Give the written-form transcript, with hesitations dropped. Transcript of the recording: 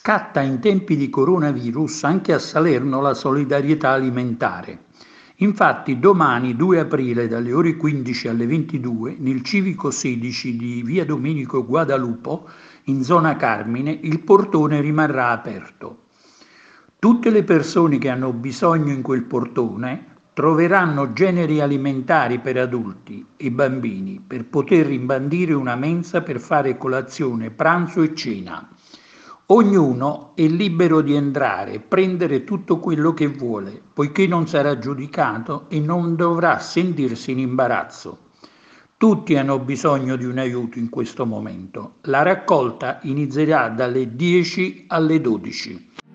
scatta in tempi di coronavirus anche a Salerno la solidarietà alimentare. Infatti domani 2 aprile dalle ore 15 alle 22 nel civico 16 di via Domenico Guadalupo in zona Carmine il portone rimarrà aperto. Tutte le persone che hanno bisogno in quel portone troveranno generi alimentari per adulti e bambini per poter rimbandire una mensa per fare colazione, pranzo e cena. Ognuno è libero di entrare e prendere tutto quello che vuole, poiché non sarà giudicato e non dovrà sentirsi in imbarazzo. Tutti hanno bisogno di un aiuto in questo momento. La raccolta inizierà dalle 10 alle 12.